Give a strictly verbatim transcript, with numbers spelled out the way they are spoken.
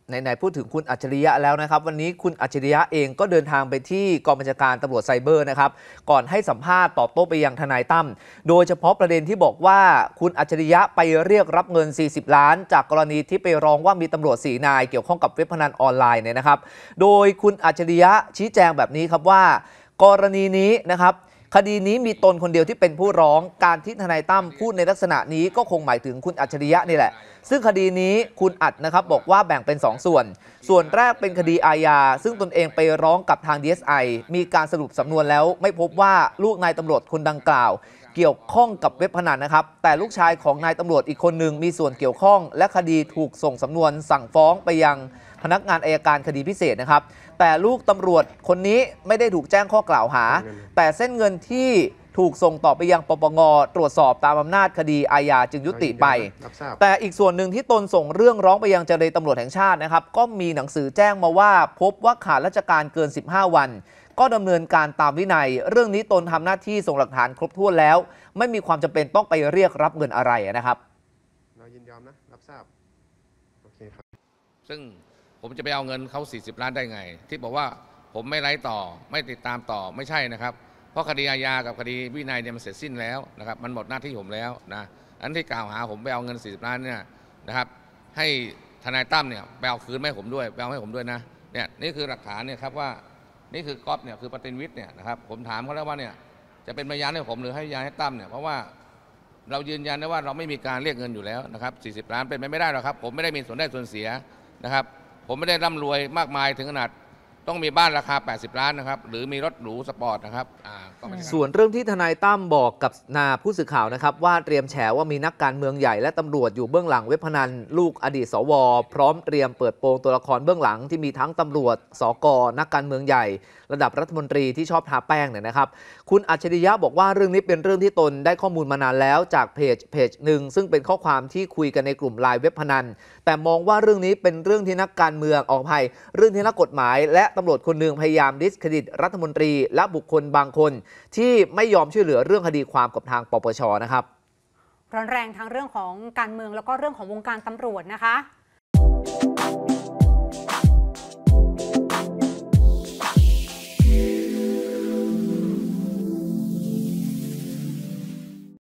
ไหนๆพูดถึงคุณอัจฉริยะแล้วนะครับวันนี้คุณอัจฉริยะเองก็เดินทางไปที่กองบัญชาการตำรวจไซเบอร์นะครับก่อนให้สัมภาษณ์ตอบโต้ไปยังทนายตั้มโดยเฉพาะประเด็นที่บอกว่าคุณอัจฉริยะไปเรียกรับเงินสี่สิบล้านจากกรณีที่ไปร้องว่ามีตำรวจสี่นายเกี่ยวข้องกับเว็บพนันออนไลน์เนี่ยนะครับโดยคุณอัจฉริยะชี้แจงแบบนี้ครับว่ากรณีนี้นะครับคดีนี้มีตนคนเดียวที่เป็นผู้ร้องการที่ทนายตั้มพูดในลักษณะนี้ก็คงหมายถึงคุณอัจฉริยะนี่แหละซึ่งคดีนี้คุณอัจนะครับบอกว่าแบ่งเป็นสองส่วนส่วนแรกเป็นคดีอาญาซึ่งตนเองไปร้องกับทาง ดี เอส ไอ มีการสรุปสำนวนแล้วไม่พบว่าลูกนายตำรวจคนดังกล่าวเกี่ยวข้องกับเว็บพนันนะครับแต่ลูกชายของนายตำรวจอีกคนหนึ่งมีส่วนเกี่ยวข้องและคดีถูกส่งสำนวนสั่งฟ้องไปยังพนักงานอัยการคดีพิเศษนะครับแต่ลูกตำรวจคนนี้ไม่ได้ถูกแจ้งข้อกล่าวหาแต่เส้นเงินที่ถูกส่งต่อไปยังปปงตรวจสอบตามอำนาจคดีอาญาจึงยุติไปแต่อีกส่วนหนึ่งที่ตนส่งเรื่องร้องไปยังเจรตำรวจแห่งชาตินะครับก็มีหนังสือแจ้งมาว่าพบว่าขาดราชการเกินสิบห้าวันก็ดำเนินการตามวินัยเรื่องนี้ตนทำหน้าที่ส่งหลักฐานครบถ้วนแล้วไม่มีความจำเป็นต้องไปเรียกรับเงินอะไรนะครับเรายินยอมนะรับทราบโอเคครับซึ่งผมจะไปเอาเงินเขาสี่สิบล้านได้ไงที่บอกว่าผมไม่ไล่ต่อไม่ติดตามต่อไม่ใช่นะครับเพราะคดีอาญากับคดีวินัยเนี่ยมันเสร็จสิ้นแล้วนะครับมันหมดหน้าที่ผมแล้วนะอันที่กล่าวหาผมไปเอาเงินสี่สิบล้านเนี่ยนะครับให้ทนายตั้มเนี่ยไปเอาคืนให้ผมด้วยไปเอาให้ผมด้วยนะเนี่ยนี่คือหลักฐานเนี่ยครับว่านี่คือก๊อฟเนี่ยคือปฏิวิทย์เนี่ยนะครับผมถามเขาแล้วว่าเนี่ยจะเป็นพยานให้ผมหรือให้พยานให้ตั้มเนี่ยเพราะว่าเรายืนยันได้ว่าเราไม่มีการเรียกเงินอยู่แล้วนะครับสี่สิบล้านเป็นไปไม่ได้หรอกครับผมไม่ได้มีส่วนได้ส่วนเสียนะครับผมไม่ได้ร่ำรวยมากมายถึงขนาดต้องมีบ้านราคาแปดสิบล้านนะครับหรือมีรถหรูสปอร์ตนะครับส่วนเรื่องที่ทนายตั้มบอกกับนาผู้สื่อข่าวนะครับว่าเตรียมแฉว่ามีนักการเมืองใหญ่และตำรวจอยู่เบื้องหลังเว็บพนันลูกอดีตสวพร้อมเตรียมเปิดโปงตัวละครเบื้องหลังที่มีทั้งตำรวจสกนักการเมืองใหญ่ระดับรัฐมนตรีที่ชอบทาแป้งเนี่ยนะครับคุณอัจฉริยะบอกว่าเรื่องนี้เป็นเรื่องที่ตนได้ข้อมูลมานานแล้วจากเพจเพจหนึ่งซึ่งเป็นข้อความที่คุยกันในกลุ่มไลน์เว็บพนันแต่มองว่าเรื่องนี้เป็นเรื่องที่นักการเมืองออกภัยเรื่องที่นักกฎหมายและตำรวจคนหนึ่งพยายามดิสเครดิตรัฐมนตรีและบุคคลบางคนที่ไม่ยอมช่วยเหลือเรื่องคดีความกับทางปปช.นะครับร้อนแรงทั้งเรื่องของการเมืองแล้วก็เรื่องของวงการตำรวจนะคะ